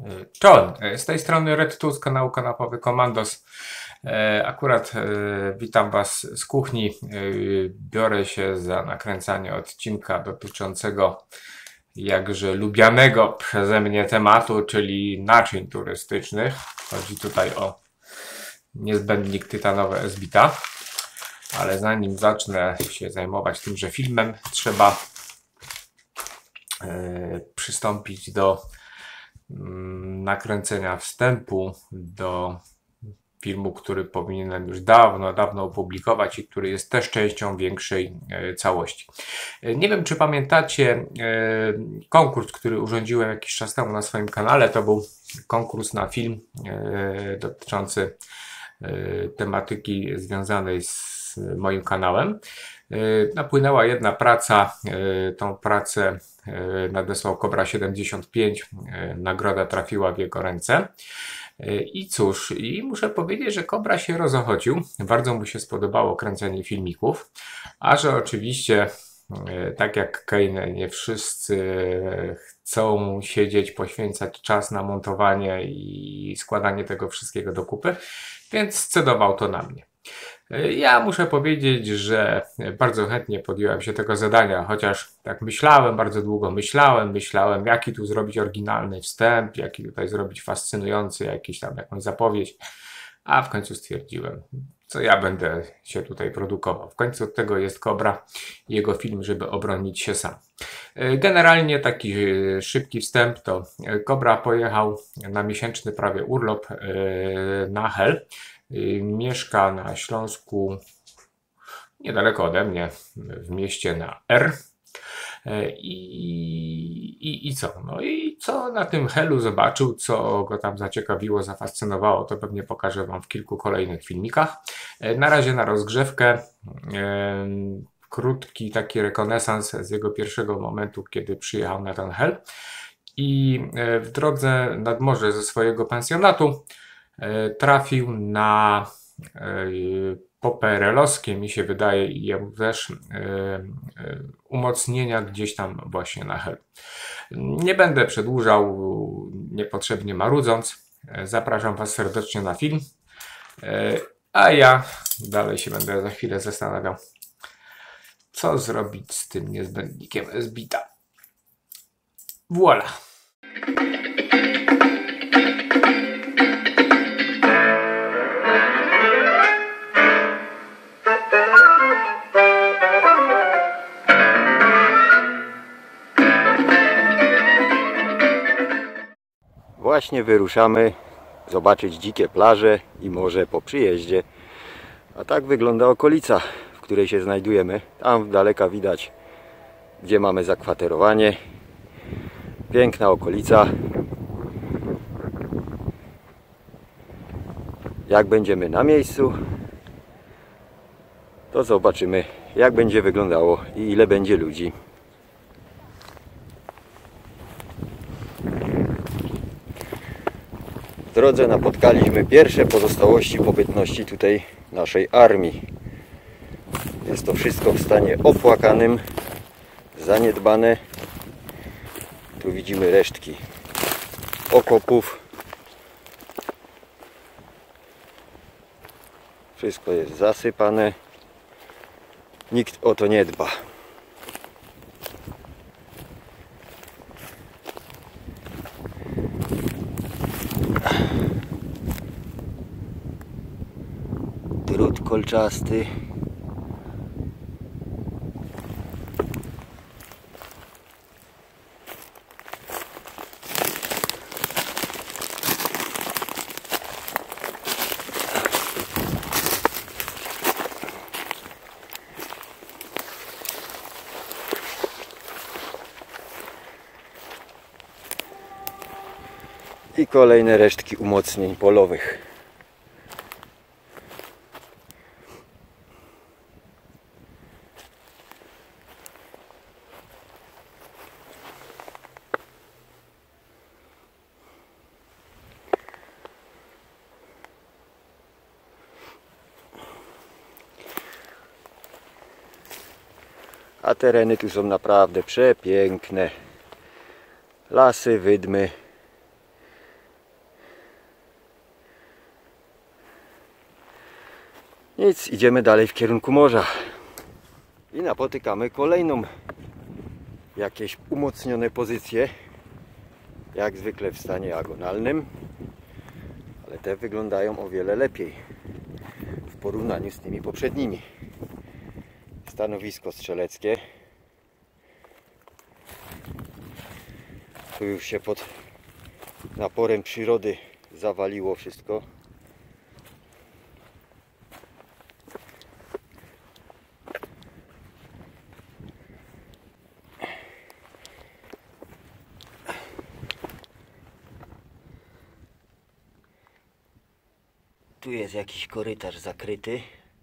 Czołem, z tej strony Red Tools, kanału Kanapowy Komandos. Akurat witam Was z kuchni. Biorę się za nakręcanie odcinka dotyczącego jakże lubianego przeze mnie tematu, czyli naczyń turystycznych. Chodzi tutaj o niezbędnik tytanowy S-Bita. Ale zanim zacznę się zajmować tymże filmem, trzeba przystąpić do nakręcenia wstępu do filmu, który powinienem już dawno opublikować i który jest też częścią większej całości. Nie wiem, czy pamiętacie konkurs, który urządziłem jakiś czas temu na swoim kanale. To był konkurs na film dotyczący tematyki związanej z moim kanałem. Napłynęła jedna praca, tą pracę nadesłał Kobra 75, nagroda trafiła w jego ręce. I cóż, i muszę powiedzieć, że Kobra się rozochodził, bardzo mu się spodobało kręcenie filmików, a że oczywiście, tak jak Kane, nie wszyscy chcą siedzieć, poświęcać czas na montowanie i składanie tego wszystkiego do kupy, więc scedował to na mnie. Ja muszę powiedzieć, że bardzo chętnie podjąłem się tego zadania, chociaż tak myślałem, bardzo długo myślałem, jaki tu zrobić oryginalny wstęp, jaki tutaj zrobić fascynujący, jakiś tam jakąś zapowiedź, a w końcu stwierdziłem, co ja będę się tutaj produkował. W końcu od tego jest Kobra i jego film, żeby obronić się sam. Generalnie taki szybki wstęp to Kobra pojechał na miesięczny prawie urlop na Hel. Mieszka na Śląsku, niedaleko ode mnie, w mieście na R. I co? No i co na tym Helu zobaczył, co go tam zaciekawiło, zafascynowało, to pewnie pokażę Wam w kilku kolejnych filmikach. Na razie na rozgrzewkę krótki taki rekonesans z jego pierwszego momentu, kiedy przyjechał na ten Hel. I w drodze nad morze ze swojego pensjonatu trafił na poperelowskie, mi się wydaje, i jemu też umocnienia gdzieś tam właśnie na Hel. Nie będę przedłużał, niepotrzebnie marudząc. Zapraszam Was serdecznie na film, a ja dalej się będę za chwilę zastanawiał, co zrobić z tym niezbędnikiem S-Bita. Voilà! Właśnie wyruszamy zobaczyć dzikie plaże i morze po przyjeździe. A tak wygląda okolica, w której się znajdujemy. Tam z daleka widać, gdzie mamy zakwaterowanie. Piękna okolica. Jak będziemy na miejscu, to zobaczymy, jak będzie wyglądało i ile będzie ludzi. W drodze napotkaliśmy pierwsze pozostałości po bytności tutaj naszej armii. Jest to wszystko w stanie opłakanym, zaniedbane. Tu widzimy resztki okopów. Wszystko jest zasypane. Nikt o to nie dba. Drut kolczasty. I kolejne resztki umocnień polowych. A tereny tu są naprawdę przepiękne. Lasy, wydmy. Nic, idziemy dalej w kierunku morza. I napotykamy kolejną jakieś umocnione pozycje. Jak zwykle w stanie agonalnym. Ale te wyglądają o wiele lepiej w porównaniu z tymi poprzednimi. Stanowisko strzeleckie. Tu już się pod naporem przyrody zawaliło wszystko. Tu jest jakiś korytarz zakryty.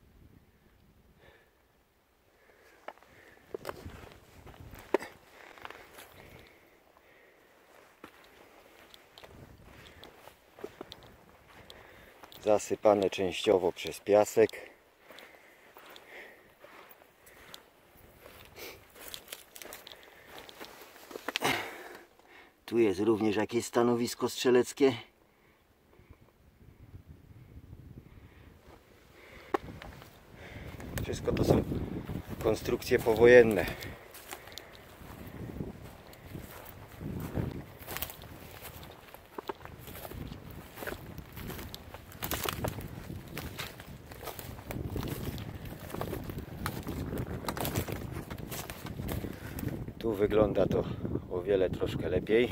Zasypane częściowo przez piasek. Tu jest również jakieś stanowisko strzeleckie. Wszystko to są konstrukcje powojenne. Tu wygląda to o wiele troszkę lepiej.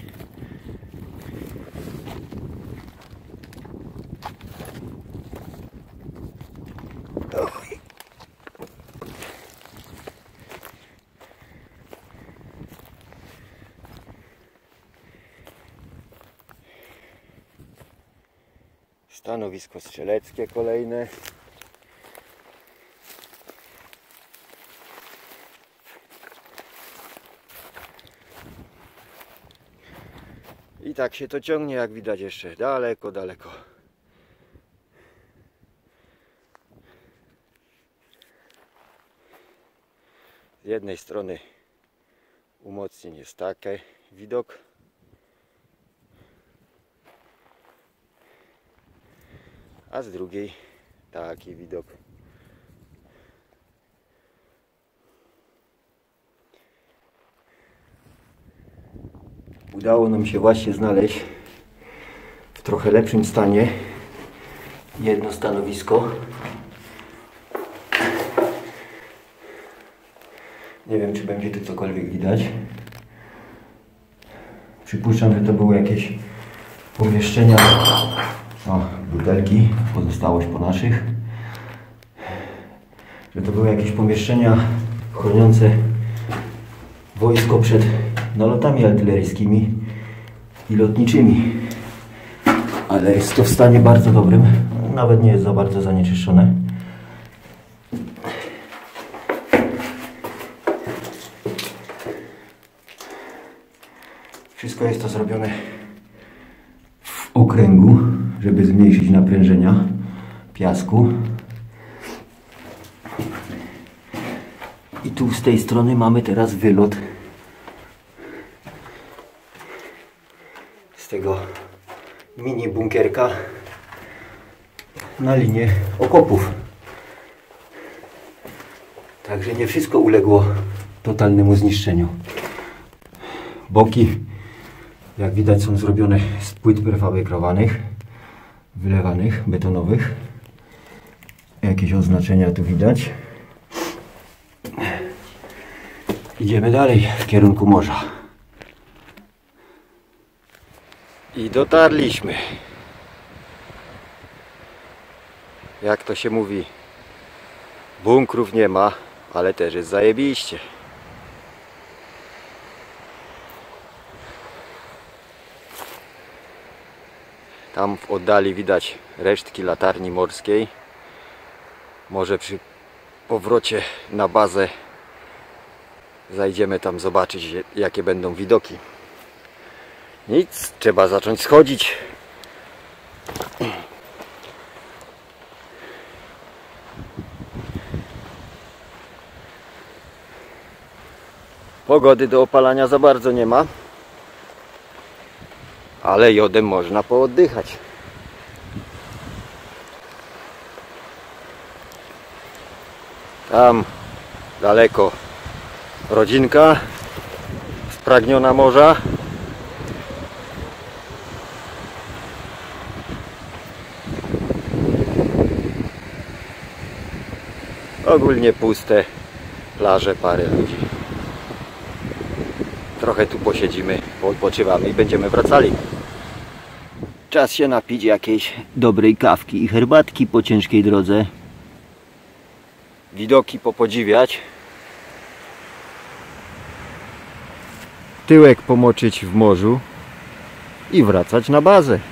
Stanowisko strzeleckie kolejne. I tak się to ciągnie, jak widać, jeszcze daleko, daleko. Z jednej strony umocnień jest taki widok. A z drugiej taki widok. Udało nam się właśnie znaleźć w trochę lepszym stanie jedno stanowisko. Nie wiem, czy będzie tu cokolwiek widać. Przypuszczam, że to były jakieś pomieszczenia. O, butelki, pozostałość po naszych. Że to były jakieś pomieszczenia chroniące wojsko przed nalotami artyleryjskimi i lotniczymi. Ale jest to w stanie bardzo dobrym. Nawet nie jest za bardzo zanieczyszczone. Wszystko jest to zrobione w okręgu, żeby zmniejszyć naprężenia piasku. I tu z tej strony mamy teraz wylot z tego mini bunkerka na linię okopów. Także nie wszystko uległo totalnemu zniszczeniu. Boki, jak widać, są zrobione z płyt prefabrykowanych, wylewanych, betonowych. Jakieś oznaczenia tu widać. Idziemy dalej w kierunku morza. I dotarliśmy. Jak to się mówi, bunkrów nie ma, ale też jest zajebiście. Tam w oddali widać resztki latarni morskiej. Może przy powrocie na bazę zajdziemy tam zobaczyć, jakie będą widoki. Nic, trzeba zacząć schodzić. Pogody do opalania za bardzo nie ma, ale jodem można pooddychać. Tam daleko rodzinka spragniona morza. Ogólnie puste plaże, parę ludzi. Trochę tu posiedzimy, odpoczywamy i będziemy wracali. Czas się napić jakiejś dobrej kawki i herbatki po ciężkiej drodze. Widoki popodziwiać. Tyłek pomoczyć w morzu i wracać na bazę.